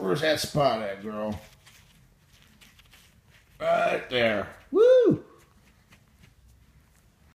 Where's that spot at, girl? Right there. Woo!